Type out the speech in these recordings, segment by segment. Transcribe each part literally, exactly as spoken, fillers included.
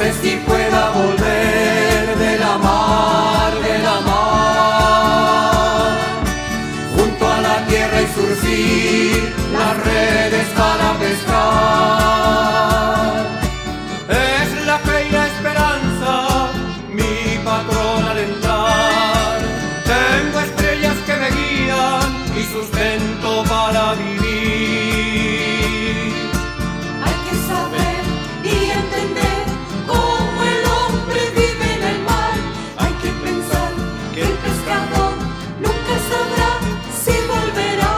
sé si pueda volver de la mar, de la mar, junto a la tierra y surcir las redes para pescar. Es la fe y la esperanza mi patrón al entrar. Tengo estrellas que me guían y sustento para vivir. Hay que saber y entender cómo el hombre vive en el mar. Hay que pensar que el pescador nunca sabrá si volverá.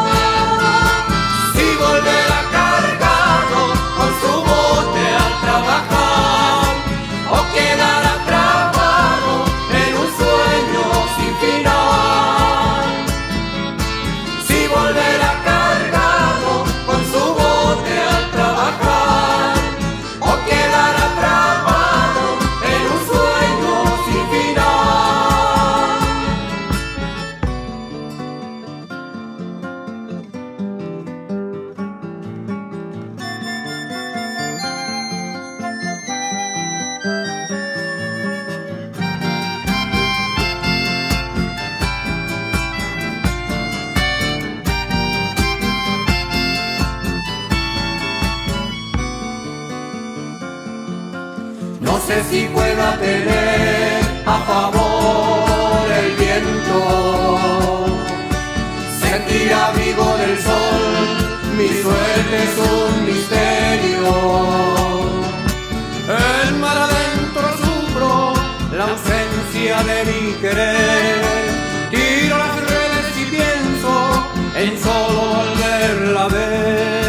Si volverá cargado con su bote al trabajar, o quedará atrapado en un sueño sin final. Si volverá cargado con su bote al trabajar, o quedará atrapado en un sueño sin final. No sé si pueda tener a favor el viento, sentir abrigo del sol, mi suerte es un misterio. El mar adentro sufro la ausencia de mi querer, tiro las redes y pienso en solo volverla a ver.